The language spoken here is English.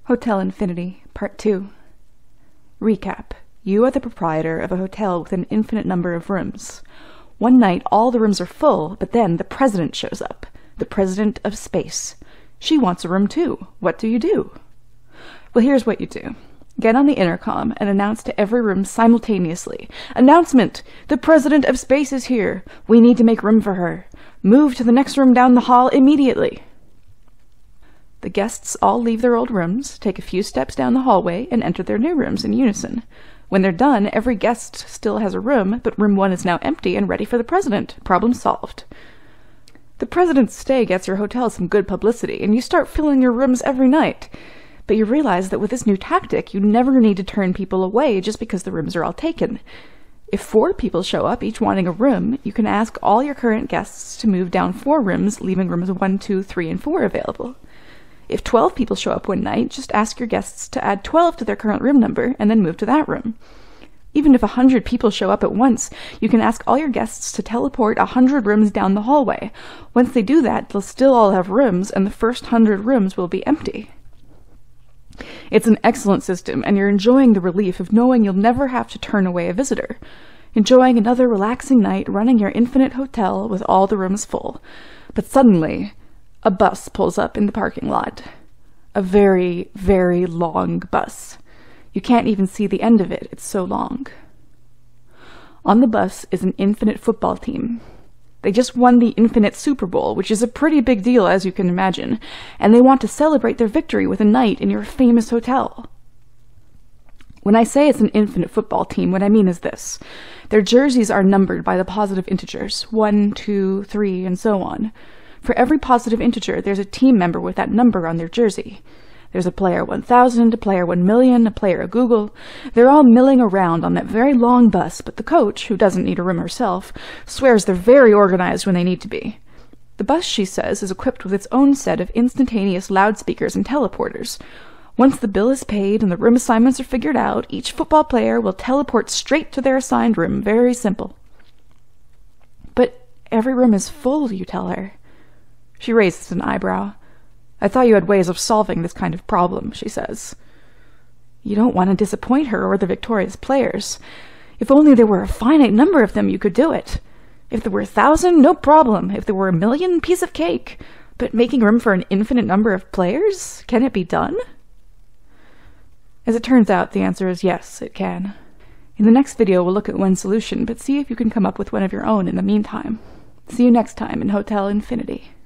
Hotel Infinity, Part 2. Recap. You are the proprietor of a hotel with an infinite number of rooms. One night, all the rooms are full, but then the president shows up. The president of space. She wants a room too. What do you do? Well, here's what you do. Get on the intercom and announce to every room simultaneously. Announcement! The president of space is here. We need to make room for her. Move to the next room down the hall immediately. The guests all leave their old rooms, take a few steps down the hallway, and enter their new rooms in unison. When they're done, every guest still has a room, but room 1 is now empty and ready for the president. Problem solved. The president's stay gets your hotel some good publicity, and you start filling your rooms every night. But you realize that with this new tactic, you never need to turn people away just because the rooms are all taken. If 4 people show up, each wanting a room, you can ask all your current guests to move down 4 rooms, leaving rooms 1, 2, 3, and 4 available. If 12 people show up one night, just ask your guests to add 12 to their current room number and then move to that room. Even if 100 people show up at once, you can ask all your guests to teleport 100 rooms down the hallway. Once they do that, they'll still all have rooms, and the first 100 rooms will be empty. It's an excellent system, and you're enjoying the relief of knowing you'll never have to turn away a visitor. Enjoying another relaxing night running your infinite hotel with all the rooms full. But suddenly, a bus pulls up in the parking lot. A very, very long bus. You can't even see the end of it, it's so long. On the bus is an infinite football team. They just won the Infinite Super Bowl, which is a pretty big deal as you can imagine, and they want to celebrate their victory with a night in your famous hotel. When I say it's an infinite football team, what I mean is this. Their jerseys are numbered by the positive integers, 1, 2, 3, and so on. For every positive integer, there's a team member with that number on their jersey. There's a player 1000, a player 1,000,000, a player at Google. They're all milling around on that very long bus, but the coach, who doesn't need a room herself, swears they're very organized when they need to be. The bus, she says, is equipped with its own set of instantaneous loudspeakers and teleporters. Once the bill is paid and the room assignments are figured out, each football player will teleport straight to their assigned room. Very simple. But every room is full, you tell her. She raises an eyebrow. I thought you had ways of solving this kind of problem, she says. You don't want to disappoint her or the victorious players. If only there were a finite number of them, you could do it. If there were 1,000, no problem. If there were 1,000,000, piece of cake. But making room for an infinite number of players? Can it be done? As it turns out, the answer is yes, it can. In the next video, we'll look at one solution, but see if you can come up with one of your own in the meantime. See you next time in Hotel Infinity.